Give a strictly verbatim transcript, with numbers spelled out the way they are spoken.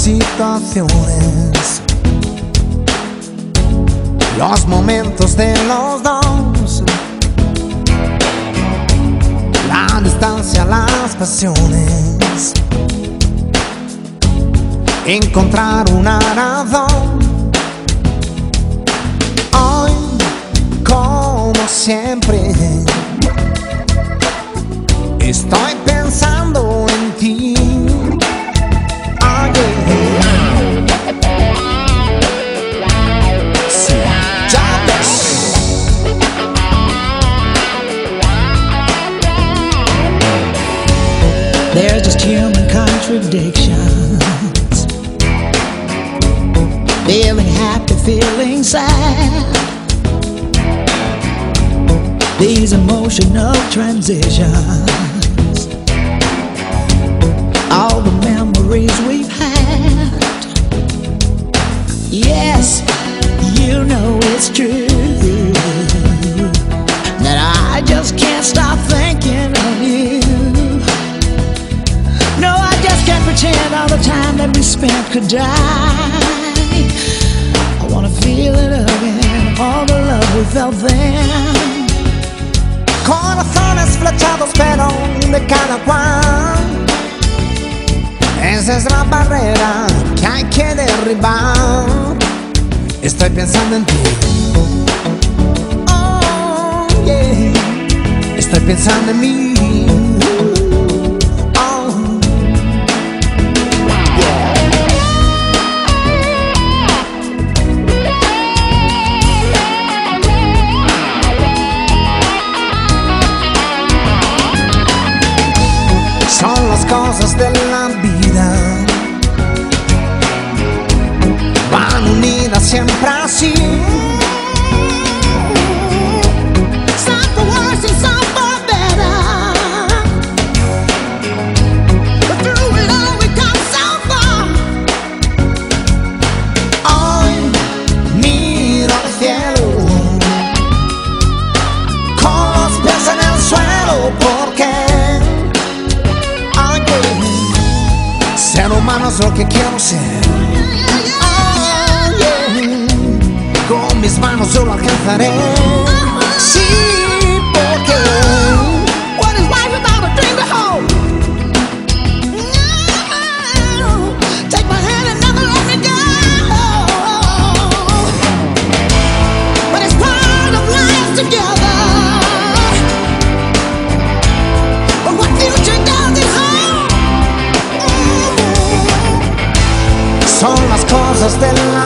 situaciones, los momentos de los dos, la distancia, las pasiones, encontrar una razón. Hoy, como siempre, estoy pensando en ti. Sí, ya ves. There's just human contradictions, feeling happy, feeling sad. These emotional transitions, all the memories we've had. Yes, you know it's true that I just can't stop thinking of you. No, I just can't pretend all the time that we spent could die. I wanna feel it again, all the love we felt then. Corazones flechados pero de cada cual. Esa es la barrera que hay que derribar. Estoy pensando en ti. Oh, yeah. Estoy pensando en mí. Son las cosas de la vida, van unidas siempre así. Some for worse and some for better, but through it all we come so far. Hoy miro al cielo con los pies en el suelo, porque ser humano es lo que quiero ser. Oh, yeah. Con mis manos yo lo alcanzaré. Sí, porque What is life without a dream to hold? No, take my hand and never let me go. But it's part of life together. But what future does it hold? son las cosas de la